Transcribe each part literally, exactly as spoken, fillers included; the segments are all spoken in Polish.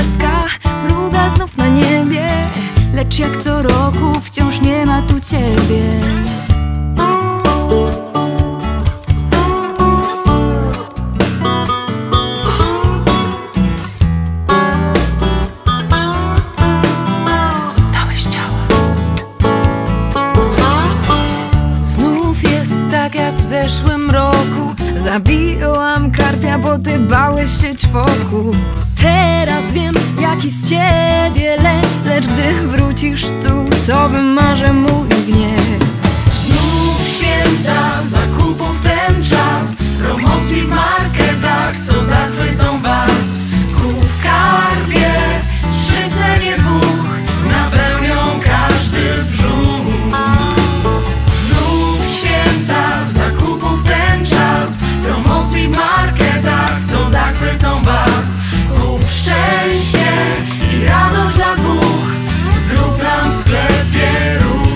gwiazdka mruga znów na niebie, lecz jak co roku wciąż nie ma tu ciebie. Dałeś ciała. Znów jest tak jak w zeszłym roku. Zabiłam karpia, bo ty bałeś się ćwoku. Teraz wiem, jaki z ciebie lek, lecz gdy wrócisz tu, to wymarzę mój gniew. Znów święta, zakupów ten czas, promocji w marketach, co zachwycą was. Kup karpie, trzy cenie dwóch, napełnią każdy brzuch. Znów święta, zakupów ten czas, promocji w marketach, co zachwycą was. Kup szczęście i radość dla dwóch, zrób nam w sklepie ruch.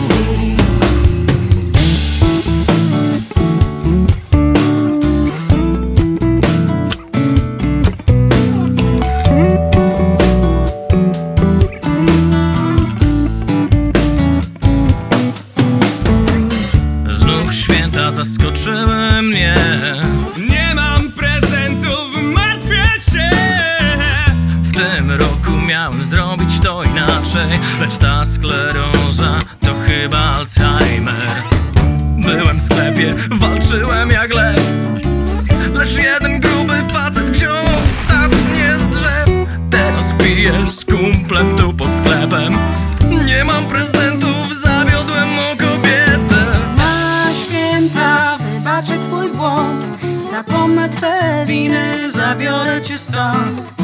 Znów święta zaskoczyły mnie. Nie mam prezentów, martwię się. W tym roku miałem zrobić to inaczej, lecz ta skleroza to chyba Alzheimer. Byłem w sklepie, walczyłem jak lew, lecz jeden gruby facet wziął ostatnie z drzew. Teraz piję z kumplem tu pod sklepem. Nie mam prezentów, zawiodłem o kobietę. Na święta wybaczę twój błąd, zapomnę twe winy, zabiorę cię stąd.